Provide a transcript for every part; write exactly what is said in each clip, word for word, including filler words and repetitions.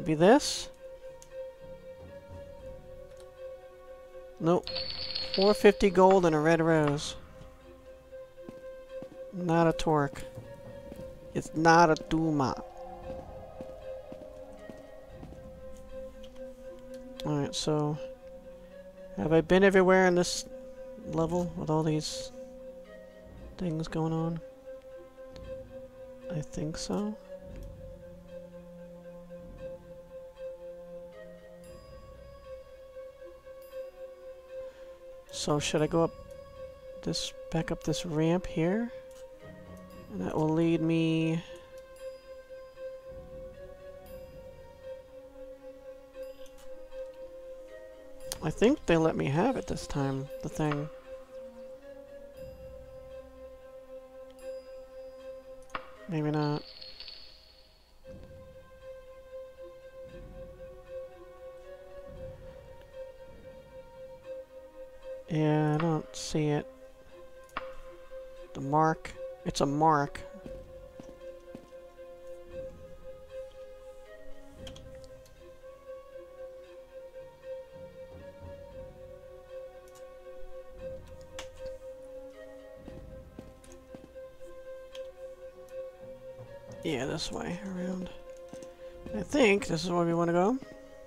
Would be this? Nope. four fifty gold and a red rose. Not a Torc. It's not a Dwemer. Alright, so... have I been everywhere in this level with all these things going on? I think so. So should I go up this, back up this ramp here? And that will lead me... I think they let me have it this time, the thing. Maybe not. Yeah, I don't see it. The mark. It's a mark. Yeah, this way around. I think this is where we want to go.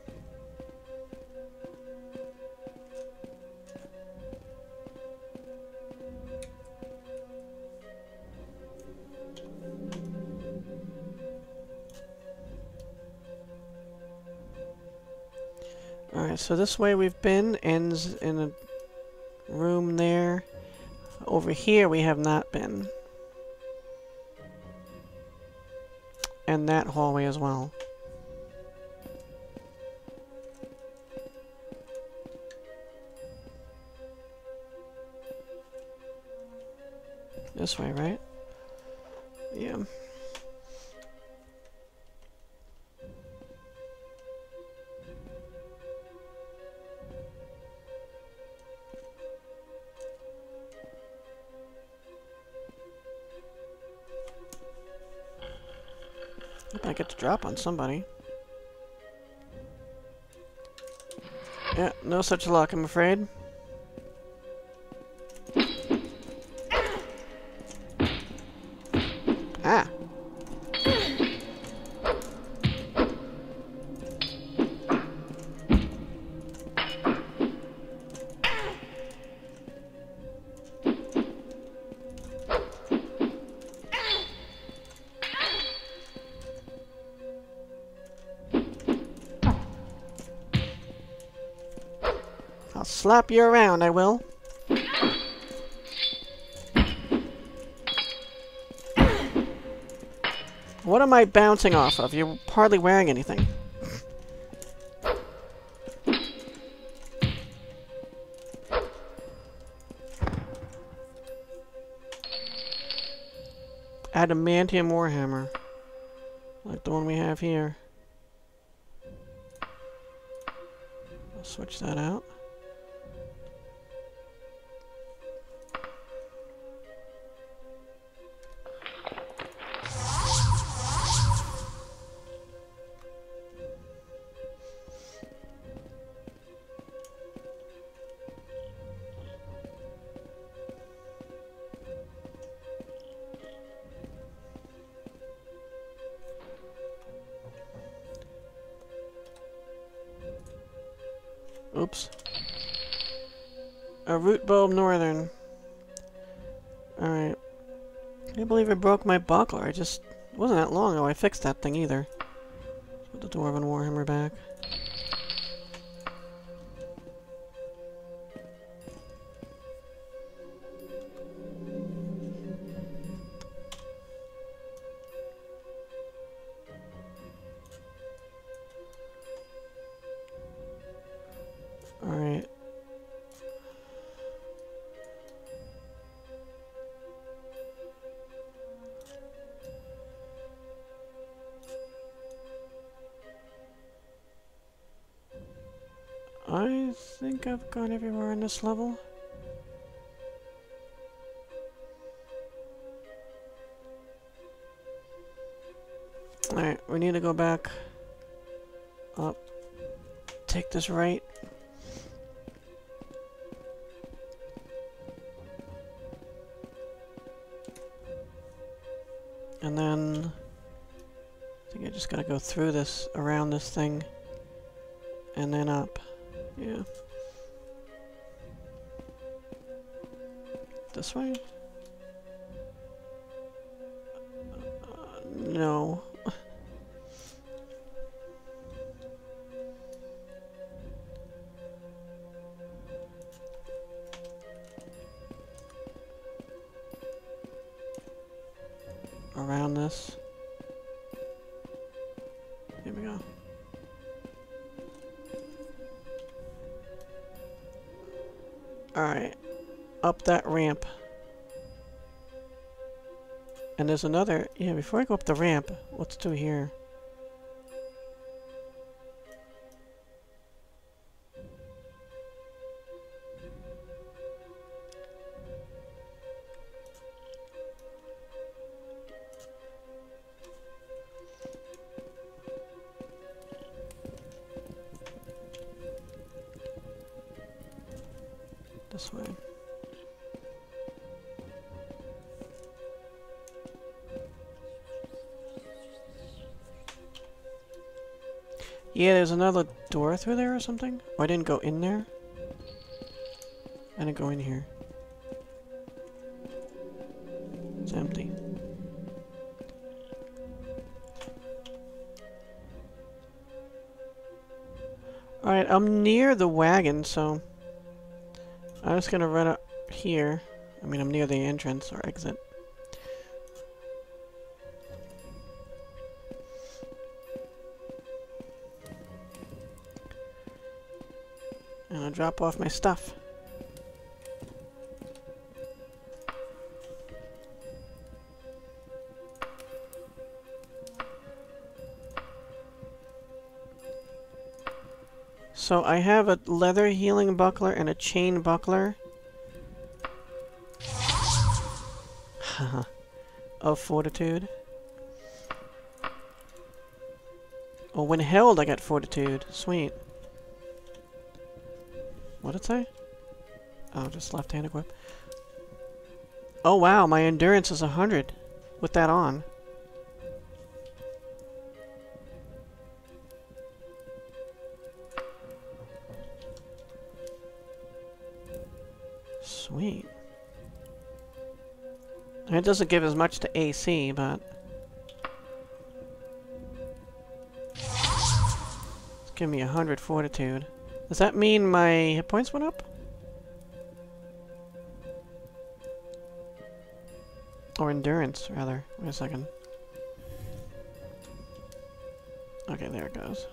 Alright, so this way we've been ends in a room there. Over here we have not been. And that hallway as well. This way, right? Yeah. I get to drop on somebody. Yeah, no such luck, I'm afraid. Ah! I'll slap you around, I will. What am I bouncing off of? You're hardly wearing anything. Adamantium warhammer. Like the one we have here. I'll switch that out. Oops. A root bulb northern. Alright. I can't believe I broke my buckler. I just... It wasn't that long ago I fixed that thing either. Put the Dwarven Warhammer back. Alright. I think I've gone everywhere in this level. Alright, we need to go back Up. Take this right. And then I think I just gotta go through this, around this thing, and then up. Yeah. This way? Uh, no. Around this. Here we go. Alright. Up that ramp. And there's another... Yeah, before I go up the ramp, let's do here. This way. Yeah, there's another door through there or something? Oh, I didn't go in there? I didn't go in here. It's empty. Alright, I'm near the wagon, so... I'm just gonna run up here. I mean, I'm near the entrance or exit. And I'll drop off my stuff. So I have a leather healing buckler and a chain buckler. Of fortitude. Oh, when held I got fortitude. Sweet. What did it say? Oh, just left-handed whip. Oh wow, my endurance is a hundred with that on. Sweet. It doesn't give as much to A C, but... It's giving me a hundred fortitude. Does that mean my hit points went up? Or endurance, rather. Wait a second. Okay, there it goes.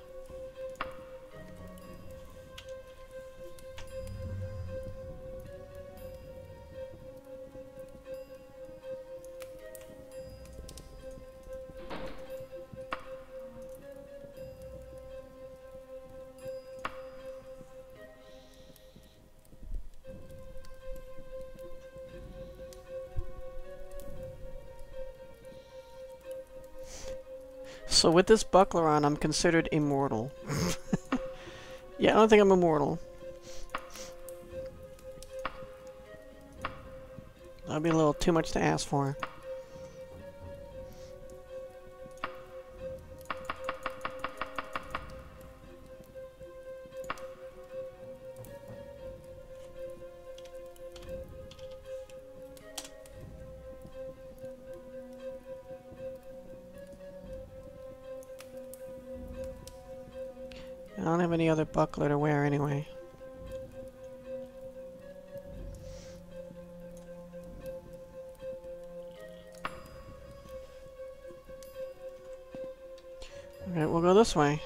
So with this buckler on, I'm considered immortal. Yeah, I don't think I'm immortal. That'd be a little too much to ask for. I don't have any other buckler to wear anyway. Alright, we'll go this way.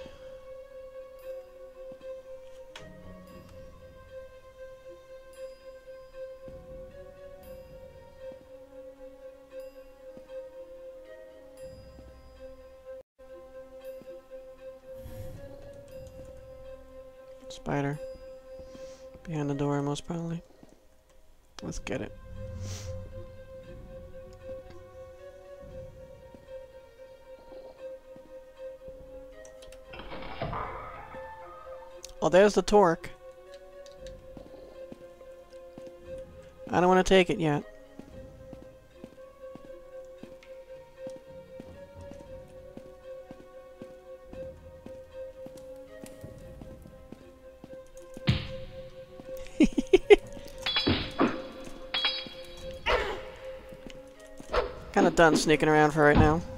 Spider. Behind the door, most probably. Let's get it. Oh, there's the Torc. I don't want to take it yet. Kind of done sneaking around for right now.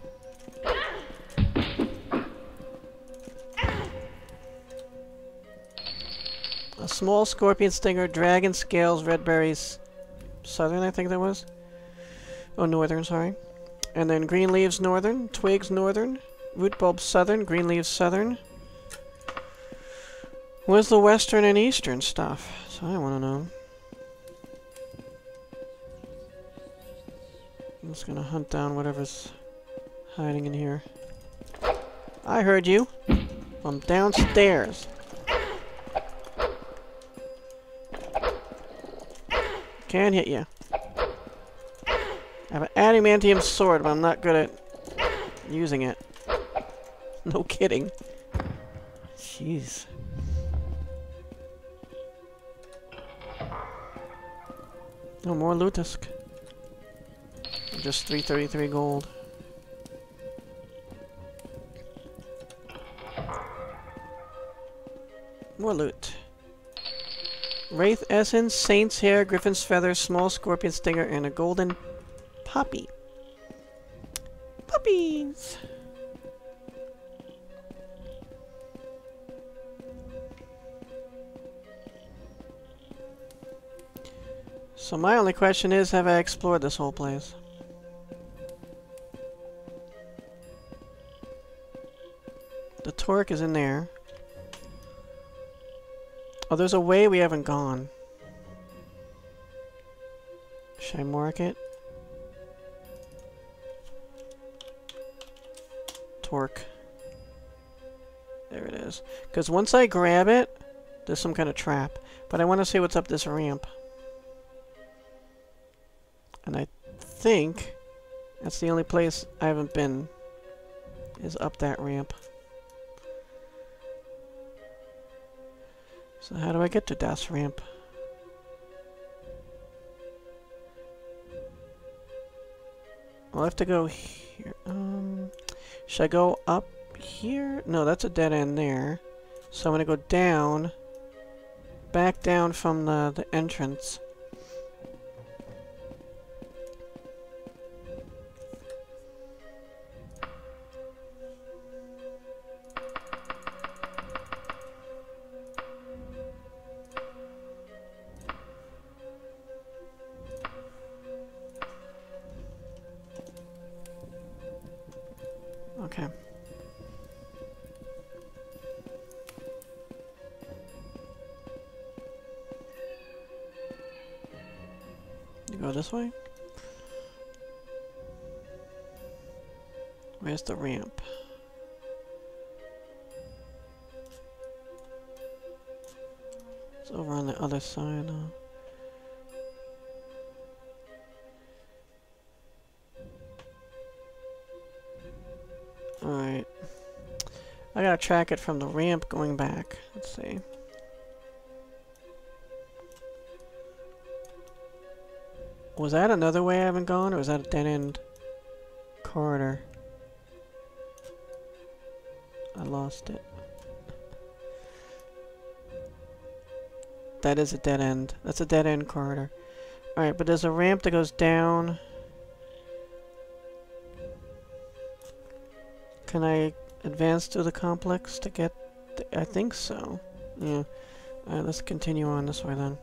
A small scorpion stinger, dragon scales, red berries, southern I think that was. Oh, northern, sorry. And then green leaves northern, twigs northern, root bulbs southern, green leaves southern. Where's the western and eastern stuff? So I want to know. I'm just gonna hunt down whatever's hiding in here. I heard you. I'm downstairs. Can't hit you. I have an adamantium sword, but I'm not good at using it. No kidding. Jeez. No more lutesk. Just three thirty-three gold. More loot. Wraith essence, saint's hair, griffin's feather, small scorpion stinger, and a golden poppy. Puppies! So my only question is, have I explored this whole place? The Torc is in there. Oh, there's a way we haven't gone. Should I mark it? Torc. There it is. Because once I grab it, there's some kind of trap. But I want to see what's up this ramp. And I think that's the only place I haven't been, is up that ramp. So how do I get to Das Ramp? I'll have to go here. Um, should I go up here? No, that's a dead end there. So I'm gonna go down, back down from the, the entrance. Okay. You go this way? Where's the ramp? It's over on the other side. Uh. Alright. I gotta track it from the ramp going back. Let's see. Was that another way I haven't gone, or was that a dead-end corridor? I lost it. That is a dead end. That's a dead-end corridor. Alright, but there's a ramp that goes down. Can I advance through the complex to get... Th I think so. Yeah. Alright, let's continue on this way then.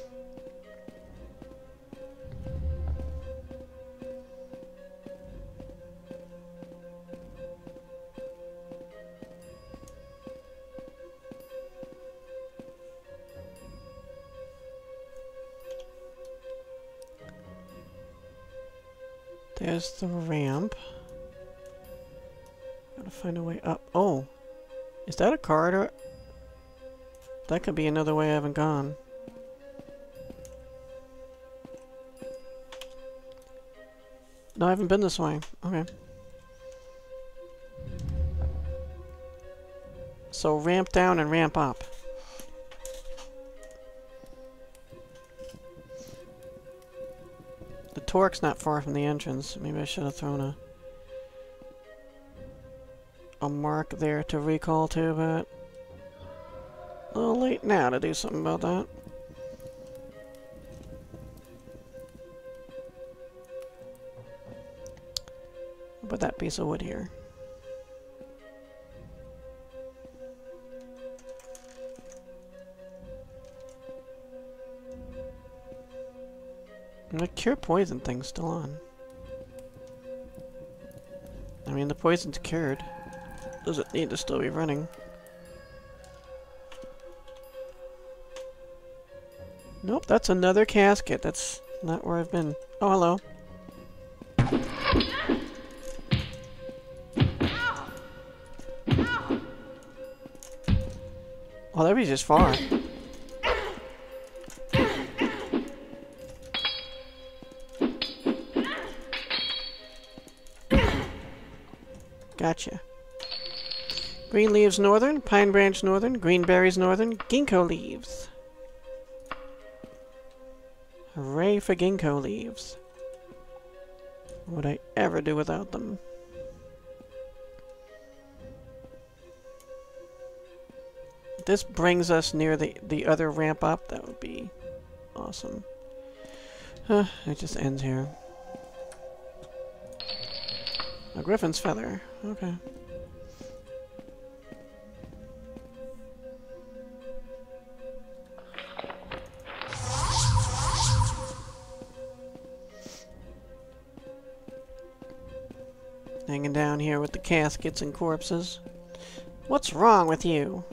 There's the ramp. Gotta find a way up. Oh! Is that a corridor? That could be another way I haven't gone. No, I haven't been this way. Okay. So ramp down and ramp up. The Torc's not far from the entrance. Maybe I should have thrown a a mark there to recall to, but a little late now to do something about that. I'll put that piece of wood here. And the cure poison thing's still on. I mean, the poison's cured. Does it need to still be running? Nope, that's another casket. That's not where I've been. Oh, hello. Oh, that was just far. Gotcha. Green leaves northern, pine branch northern, green berries northern, ginkgo leaves. Hooray for ginkgo leaves. What would I ever do without them? If this brings us near the, the other ramp up, that would be awesome. Huh, it just ends here. A griffin's feather. Okay. Hanging down here with the caskets and corpses. What's wrong with you?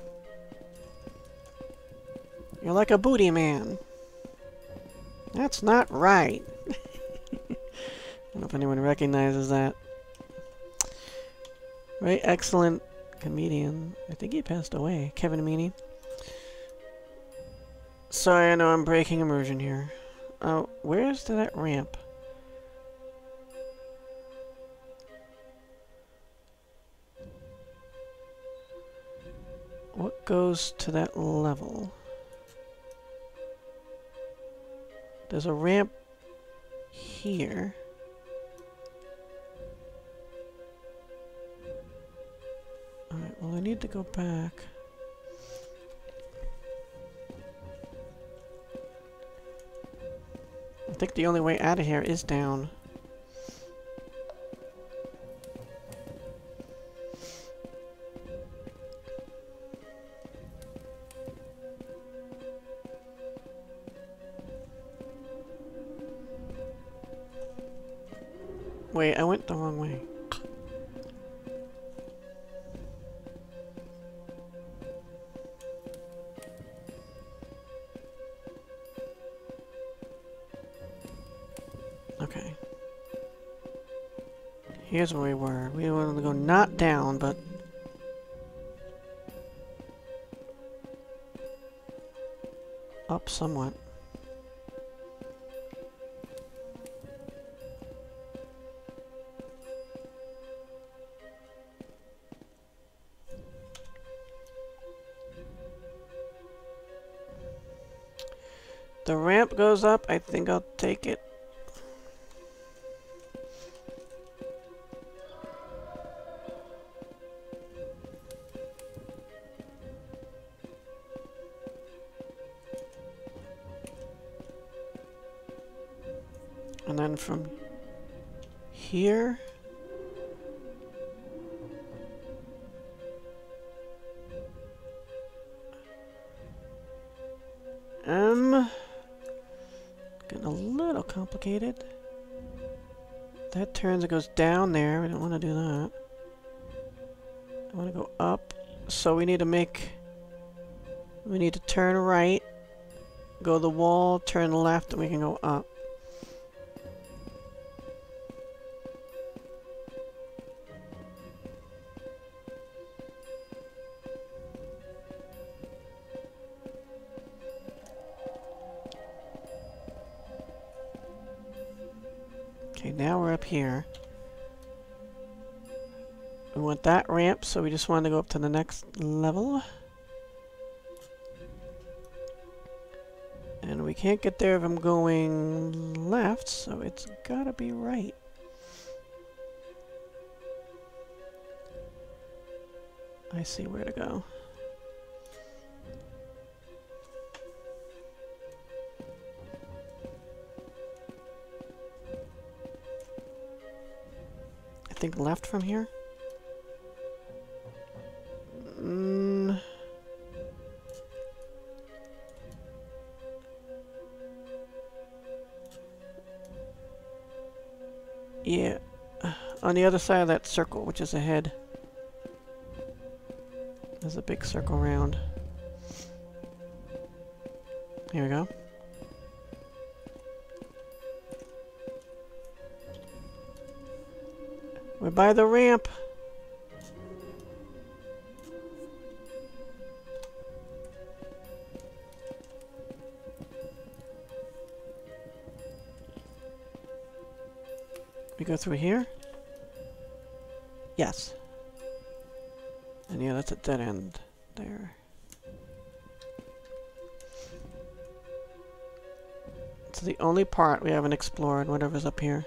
You're like a booty man. That's not right. I don't know if anyone recognizes that. Very excellent comedian. I think he passed away. Kevin Meaney. Sorry, I know I'm breaking immersion here. Oh, where's that ramp? What goes to that level? There's a ramp here. Alright, well I need to go back. I think the only way out of here is down. Wait, I went the wrong way. Okay. Here's where we were. We wanted to go not down, but... up somewhat. The ramp goes up. I think I'll take it. And then from here... Um... Getting a little complicated. That turns, it goes down there. We don't want to do that. I want to go up. So we need to make... We need to turn right, go the wall, turn left, and we can go up. Okay, now we're up here. We want that ramp, so we just want to go up to the next level. And we can't get there if I'm going left, so it's gotta be right. I see where to go. I think left from here? Mm. Yeah, on the other side of that circle, which is ahead. There's a big circle round. Here we go. We're by the ramp. We go through here? Yes. And yeah, that's a dead end there. It's the only part we haven't explored, whatever's up here.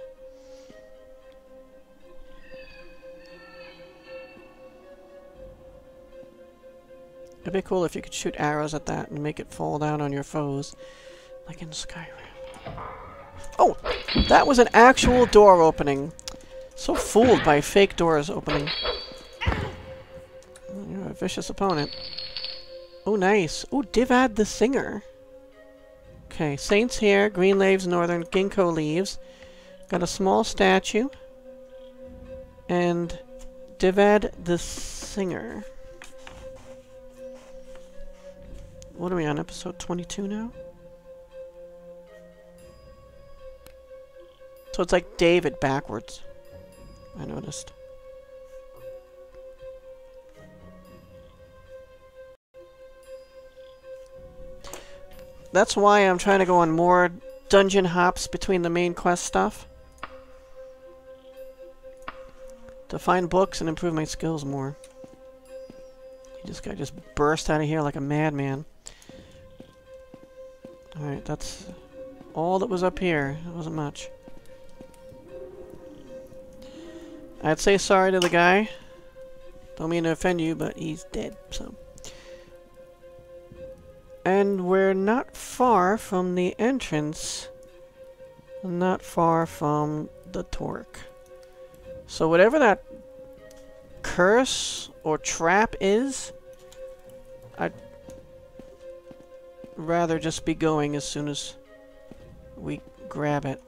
It'd be cool if you could shoot arrows at that and make it fall down on your foes, like in Skyrim. Oh! That was an actual door opening. So fooled by fake doors opening. You're a vicious opponent. Oh, nice. Oh, Divad the Singer. Okay, Saints here, green leaves, northern, ginkgo leaves. Got a small statue. And Divad the Singer. What are we on, episode twenty-two now? So it's like David backwards, I noticed. That's why I'm trying to go on more dungeon hops between the main quest stuff. To find books and improve my skills more. This guy just burst out of here like a madman. Alright, that's all that was up here. It wasn't much. I'd say sorry to the guy. Don't mean to offend you, but he's dead, so. And we're not far from the entrance. Not far from the Torc. So whatever that curse or trap is, I'd rather just be going as soon as we grab it.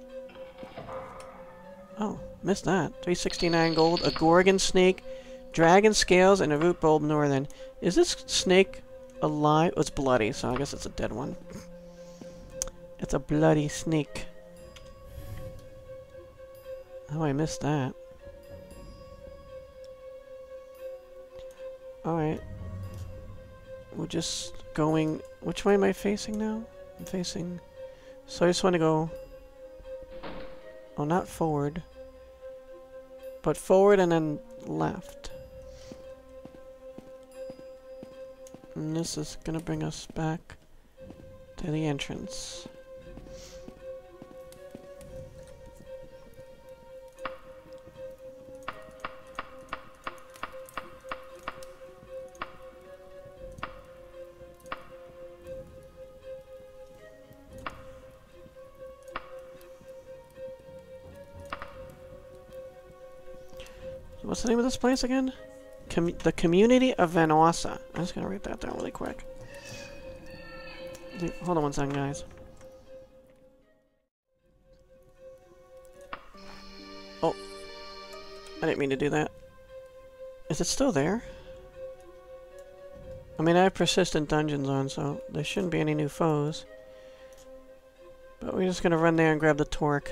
Oh, missed that. three sixty-nine gold, a Gorgon snake, dragon scales, and a root bulb northern. Is this snake alive? Oh, it's bloody, so I guess it's a dead one. It's a bloody snake. Oh, I missed that. Alright. We're just going... Which way am I facing now? I'm facing... So I just want to go... Oh, not forward. But forward and then left. And this is gonna bring us back to the entrance. What's the name of this place again? Com the Community of Vanosa. I'm just gonna write that down really quick. Hold on one second, guys. Oh. I didn't mean to do that. Is it still there? I mean, I have persistent dungeons on, so there shouldn't be any new foes. But we're just gonna run there and grab the Torc.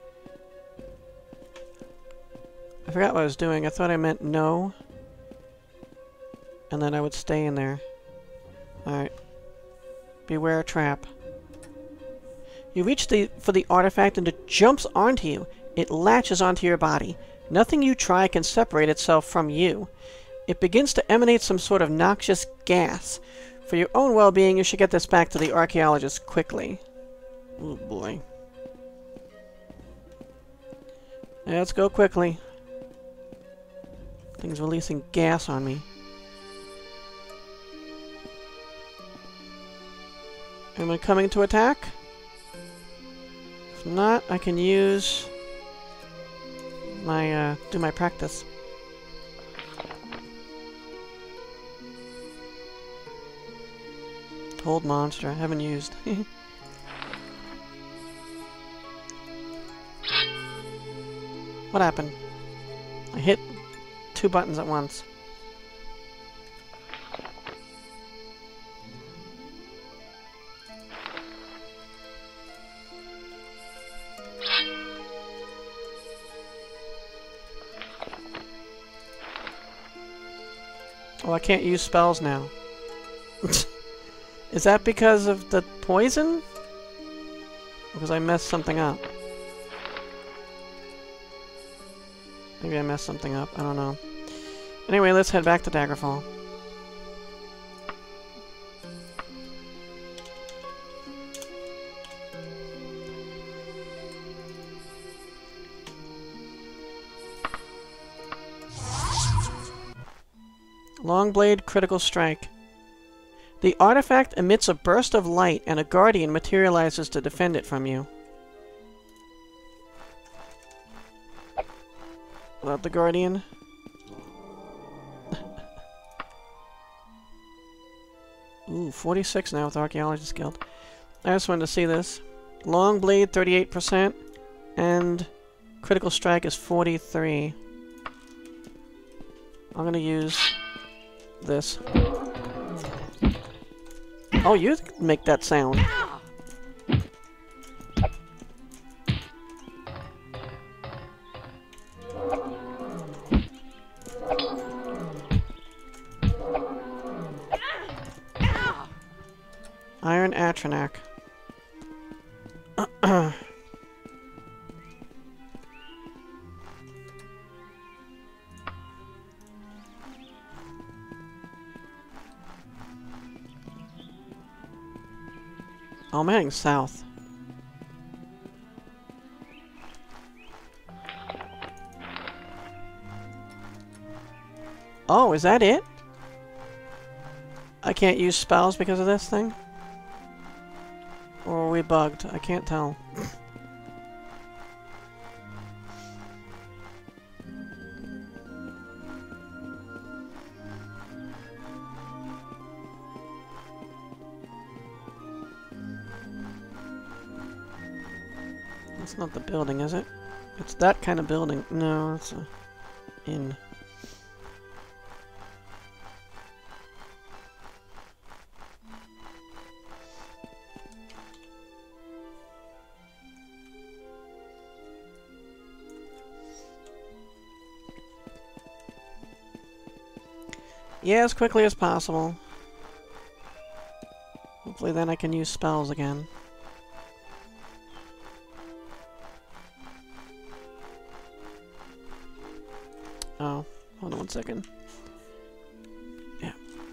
I forgot what I was doing. I thought I meant no. And then I would stay in there. Alright. Beware a trap. You reach the for the artifact and it jumps onto you. It latches onto your body. Nothing you try can separate itself from you. It begins to emanate some sort of noxious gas. For your own well-being, you should get this back to the archaeologists quickly. Oh boy. Let's go quickly. Thing's releasing gas on me. Am I coming to attack? If not, I can use my, uh, do my practice. Hold monster, I haven't used. What happened? I hit two buttons at once. Oh, I can't use spells now. Is that because of the poison? Or because I messed something up? Maybe I messed something up. I don't know. Anyway, let's head back to Daggerfall. Longblade critical strike. The artifact emits a burst of light and a guardian materializes to defend it from you. Without the guardian. Ooh, forty-six now with Archaeologists Guild. I just wanted to see this. Longblade thirty-eight percent and critical strike is forty-three. I'm gonna use this. Oh, you make that sound. Iron Atronak. Oh, I'm heading south. Oh, is that it? I can't use spells because of this thing? Or are we bugged? I can't tell. It's not the building, is it? It's that kind of building. No, it's a inn. Yeah, as quickly as possible. Hopefully then I can use spells again. Oh, hold on one second. Yeah.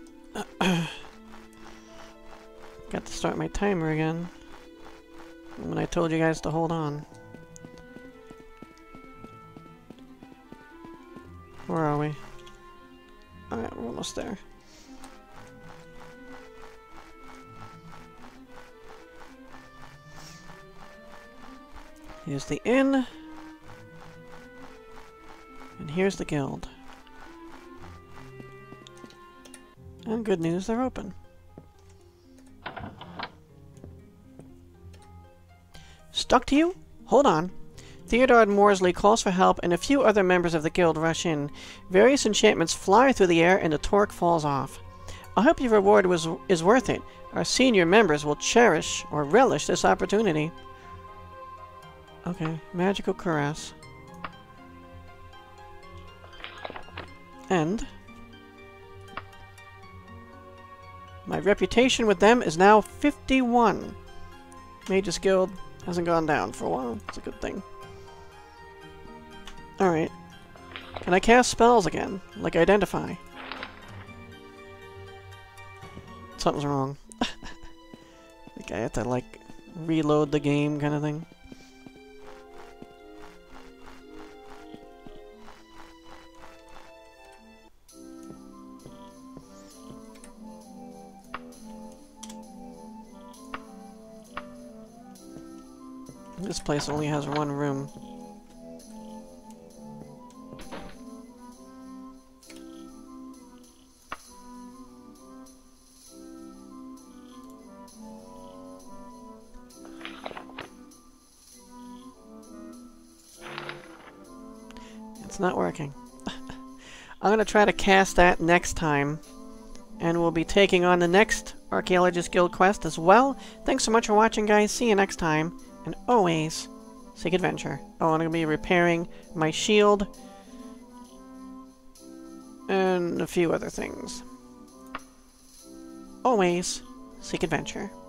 Got to start my timer again. When I told you guys to hold on. Where are we? Alright, we're almost there. Here's the inn. And here's the guild. And good news, they're open. Stuck to you? Hold on. Theodore Morsley calls for help and a few other members of the guild rush in. Various enchantments fly through the air and the Torc falls off. I hope your reward was is worth it. Our senior members will cherish or relish this opportunity. Okay, magical caress. And my reputation with them is now fifty-one. Mages Guild hasn't gone down for a while. It's a good thing. Alright. Can I cast spells again? Like Identify? Something's wrong. I think I have to, like, reload the game kind of thing. This place only has one room. It's not working. I'm going to try to cast that next time. And we'll be taking on the next Archaeologists Guild quest as well. Thanks so much for watching, guys. See you next time. And always, seek adventure. Oh, I'm going to be repairing my shield. And a few other things. Always, seek adventure.